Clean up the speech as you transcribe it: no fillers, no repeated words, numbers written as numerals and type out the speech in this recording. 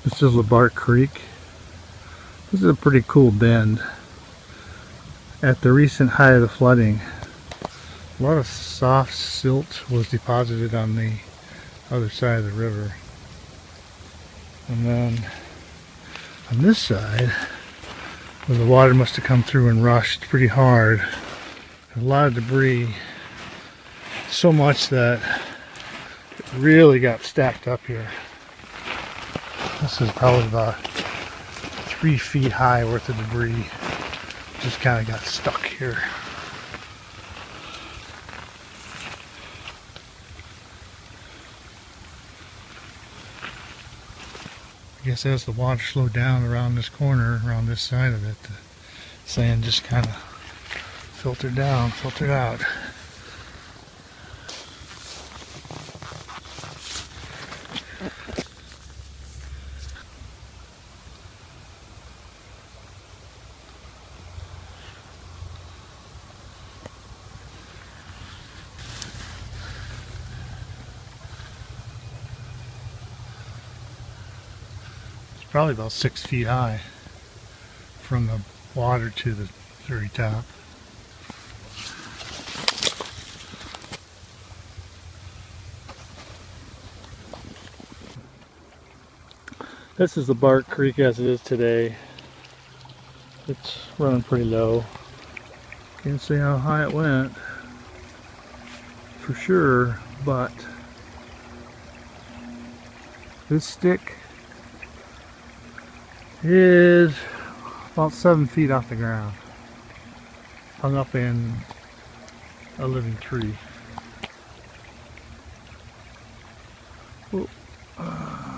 This is Labarque Creek. This is a pretty cool bend. At the recent height of the flooding, a lot of soft silt was deposited on the other side of the river. And then on this side, where the water must have come through and rushed pretty hard, a lot of debris, so much that it really got stacked up here. This is probably about 3 feet high worth of debris. Just kind of got stuck here. I guess as the water slowed down around this corner, around this side of it, the sand just kind of filtered down, filtered out. Probably about 6 feet high from the water to the very top. This is the Labarque Creek as it is today. It's running pretty low. Can't see how high it went for sure, but this stick is about 7 feet off the ground, hung up in a living tree. Whoa.